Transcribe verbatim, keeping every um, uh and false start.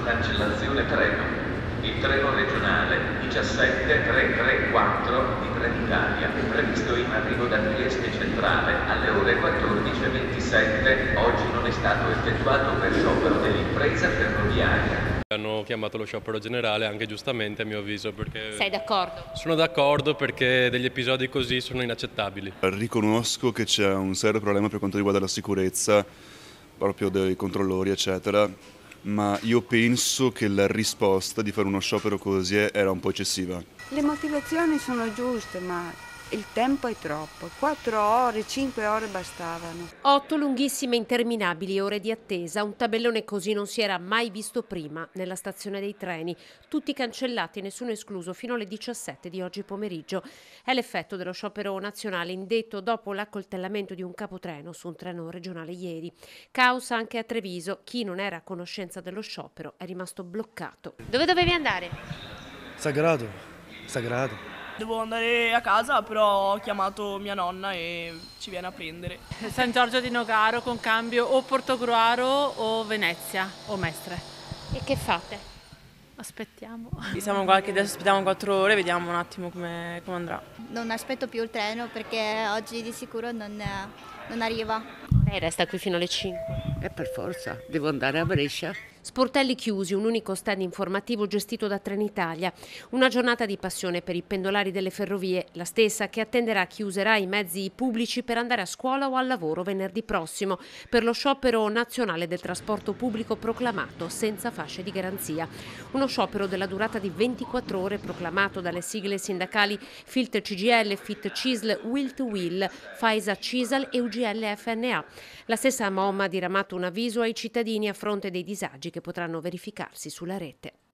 cancellazione treno. Il treno regionale diciassette tre tre quattro di Trenitalia, previsto in arrivo da Trieste Centrale alle ore quattordici e ventisette, oggi non è stato effettuato per sciopero dell'impresa ferroviaria. Hanno chiamato lo sciopero generale, anche giustamente a mio avviso, perché... Sei d'accordo? Sono d'accordo, perché degli episodi così sono inaccettabili. Riconosco che c'è un serio problema per quanto riguarda la sicurezza, proprio dei controllori eccetera, ma io penso che la risposta di fare uno sciopero così era un po' eccessiva. Le motivazioni sono giuste, ma il tempo è troppo. Quattro ore, cinque ore bastavano. Otto lunghissime interminabili ore di attesa. Un tabellone così non si era mai visto prima nella stazione dei treni. Tutti cancellati, nessuno escluso, fino alle diciassette di oggi pomeriggio. È l'effetto dello sciopero nazionale indetto dopo l'accoltellamento di un capotreno su un treno regionale ieri. Caos anche a Treviso. Chi non era a conoscenza dello sciopero è rimasto bloccato. Dove dovevi andare? Sagrato, sagrato. Devo andare a casa, però ho chiamato mia nonna e ci viene a prendere. San Giorgio di Nogaro con cambio o Portogruaro o Venezia o Mestre. E che fate? Aspettiamo. Siamo qua che adesso aspettiamo quattro ore, vediamo un attimo come, come andrà. Non aspetto più il treno perché oggi di sicuro non, non arriva. Lei resta qui fino alle cinque. E per forza, devo andare a Brescia. Sportelli chiusi, un unico stand informativo gestito da Trenitalia. Una giornata di passione per i pendolari delle ferrovie, la stessa che attenderà chi userà i mezzi pubblici per andare a scuola o al lavoro venerdì prossimo, per lo sciopero nazionale del trasporto pubblico proclamato senza fasce di garanzia. Uno sciopero della durata di ventiquattro ore proclamato dalle sigle sindacali Filt C G I L, Fit C I S L, Will to Will, Faisa C I S L e U G L F N A. La stessa MOM ha diramato un avviso ai cittadini a fronte dei disagi che potranno verificarsi sulla rete.